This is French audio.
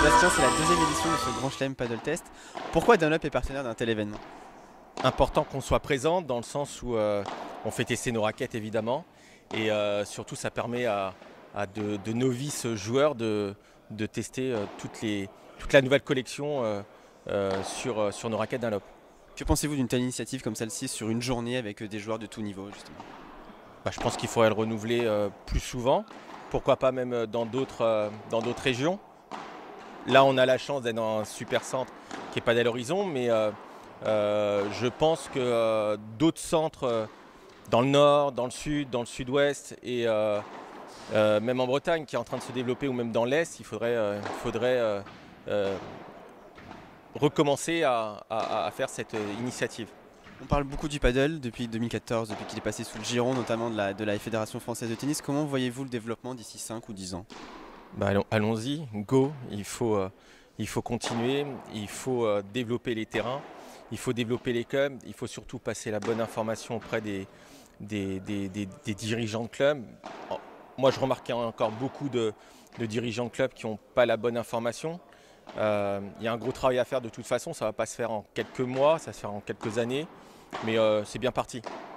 Bastien, c'est la deuxième édition de ce Grand Chelem Paddle Test. Pourquoi Dunlop est partenaire d'un tel événement? Important qu'on soit présent dans le sens où on fait tester nos raquettes évidemment et surtout ça permet à de novices joueurs de tester toute la nouvelle collection sur nos raquettes Dunlop. Que pensez-vous d'une telle initiative comme celle-ci sur une journée avec des joueurs de tout niveau justement? Je pense qu'il faudrait le renouveler plus souvent, pourquoi pas même dans d'autres régions. Là on a la chance d'être dans un super centre qui est Padel Horizon, mais je pense que d'autres centres dans le nord, dans le sud, dans le sud-ouest et même en Bretagne qui est en train de se développer ou même dans l'Est, il faudrait recommencer à faire cette initiative. On parle beaucoup du paddle depuis 2014, depuis qu'il est passé sous le giron notamment de la Fédération Française de Tennis. Comment voyez-vous le développement d'ici 5 ou 10 ans? Allons-y, go, il faut continuer, il faut développer les terrains, il faut développer les clubs, il faut surtout passer la bonne information auprès des dirigeants de clubs. Moi je remarque qu'il y a encore beaucoup de dirigeants de clubs qui n'ont pas la bonne information. Il y a un gros travail à faire de toute façon, ça ne va pas se faire en quelques mois, ça va se faire en quelques années, mais c'est bien parti.